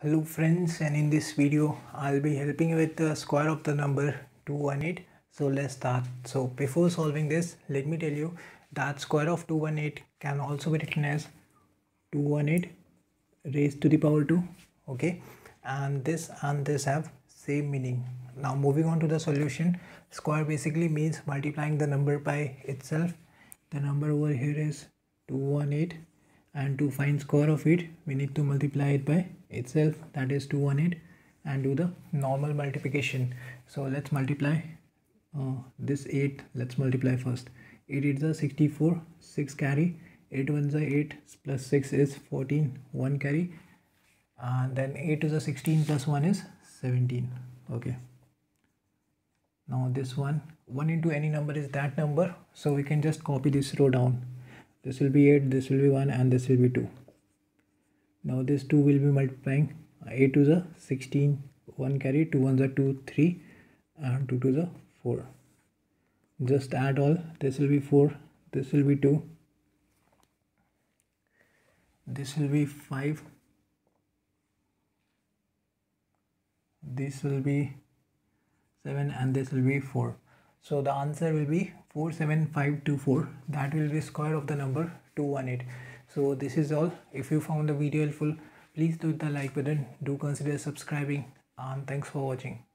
Hello friends, and in this video I'll be helping you with the square of the number 218. So let's start. So before solving this, let me tell you that square of 218 can also be written as 218 raised to the power 2. Okay, and this have same meaning. Now moving on to the solution. Square basically means multiplying the number by itself. The number over here is 218, and to find square of it we need to multiply it by itself, that is 218, and do the normal multiplication. So let's multiply this 8. Let's multiply first. 8 is the 64, 6 carry, 8 ones are 8 plus 6 is 14, 1 carry, and then 8 is a 16 plus 1 is 17. Okay, now this one into any number is that number, so we can just copy this row down. This will be 8, this will be 1, and this will be 2. Now this 2 will be multiplying. 8 to the 16, 1 carry, 2 ones are 2, 3, and 2 to the 4. Just add all. This will be 4, this will be 2, this will be 5, this will be 7, and this will be 4. So the answer will be 47524. That will be square of the number 218. So this is all. If you found the video helpful, please do hit the like button. Do consider subscribing, and thanks for watching.